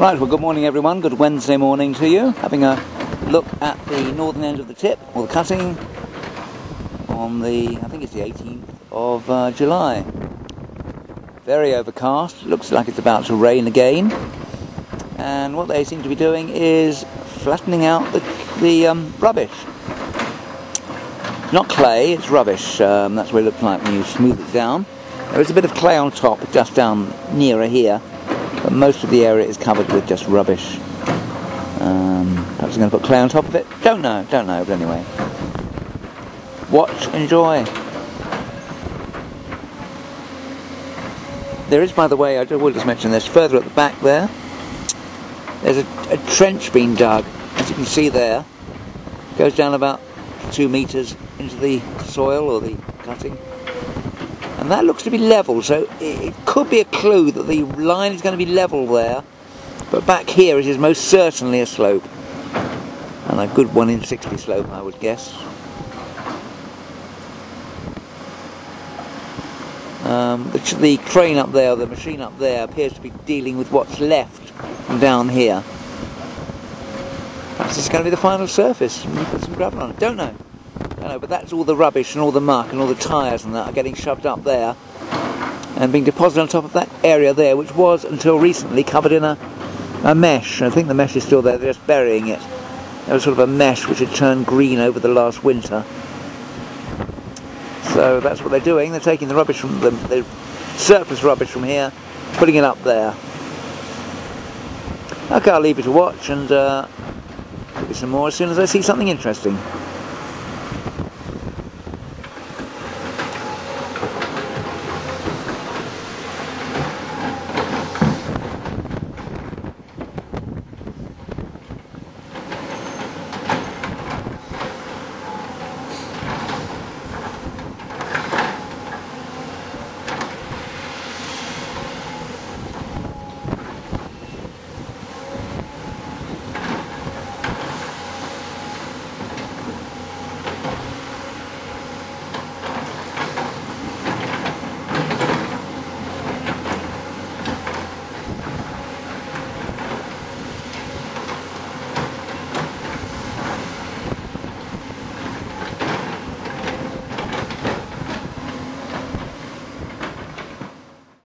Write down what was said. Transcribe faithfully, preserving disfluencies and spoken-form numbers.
Right, well, good morning everyone, good Wednesday morning to you. Having a look at the northern end of the tip, or the cutting, on the, I think it's the eighteenth of uh, July. Very overcast, looks like it's about to rain again. And what they seem to be doing is flattening out the, the um, rubbish. It's not clay, it's rubbish, um, that's what it looks like when you smooth it down. There is a bit of clay on top, just down nearer here. But most of the area is covered with just rubbish. Um, perhaps I'm going to put clay on top of it. Don't know, don't know, but anyway. Watch, enjoy. There is, by the way, I will just mention this, further at the back there, there's a, a trench being dug, as you can see there. It goes down about two metres into the soil or the cutting. And that looks to be level, so it, it could be a clue that the line is going to be level there, but back here it is most certainly a slope, and a good one in sixty slope, I would guess. Um, the, the crane up there, the machine up there, appears to be dealing with what's left from down here. Perhaps this is going to be the final surface, and you put some gravel on it. Don't know. I know, but that's all the rubbish and all the muck and all the tyres and that are getting shoved up there and being deposited on top of that area there, which was until recently covered in a, a mesh. I think the mesh is still there, they're just burying it. There was sort of a mesh which had turned green over the last winter. So that's what they're doing, they're taking the rubbish from the, the surplus rubbish from here, putting it up there. Okay, I'll leave you to watch and uh, give you some more as soon as I see something interesting.